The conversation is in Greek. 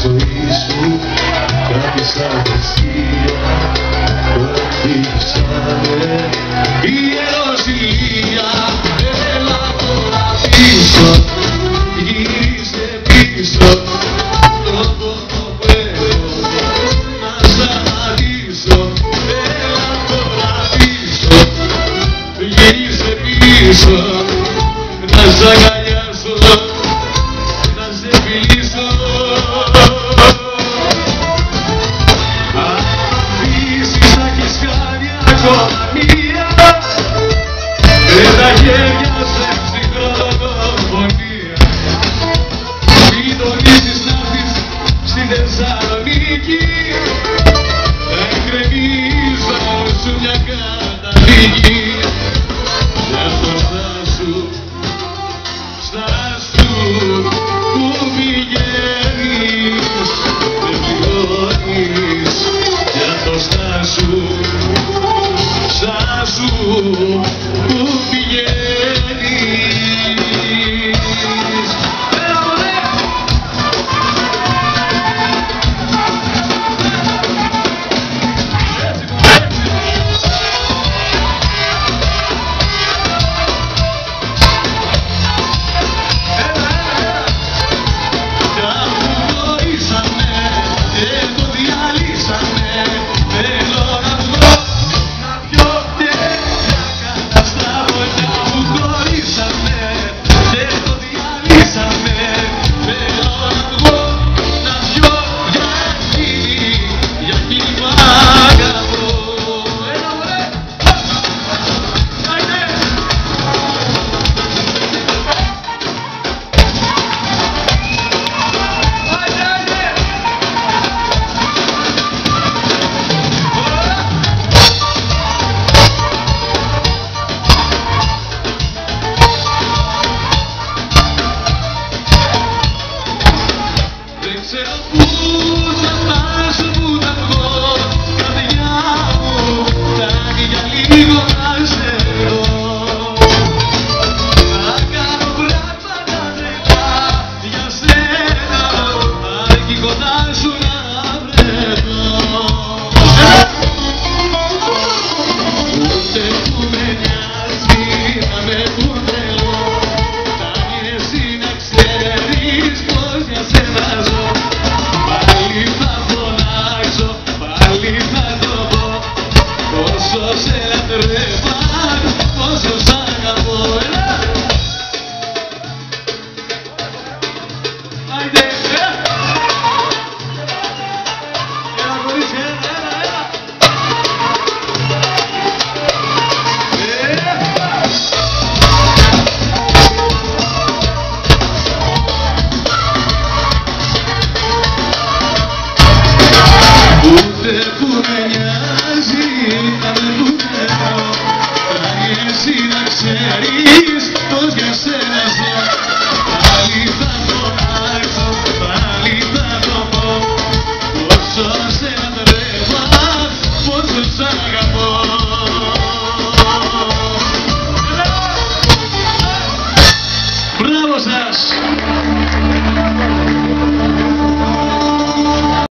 ζωή σου κάτι σαν θυσία πρωτήξανε η ιεροσυλία. Έλα τώρα πίσω, γύρισε πίσω, το έχω να σ' αναλύσω. Έλα τώρα πίσω, γύρισε πίσω, να σ' αγκαλιάσω, να σε φιλήσω. Αφήσεις να έχεις κάνει ακόμα μία, με τα χέρια σε ψυχροδοφωνία. Μην τολμήσεις να έρθεις στη Θεσσαλονίκη, θα εκκρεμίσω σου μια καταδίκη. Γι' αυτό στάσου που πηγαίνεις, δεν πληρώνεις. Γι' αυτό στάσου που πηγαίνεις. Εσύ να ξέρεις πως για σένα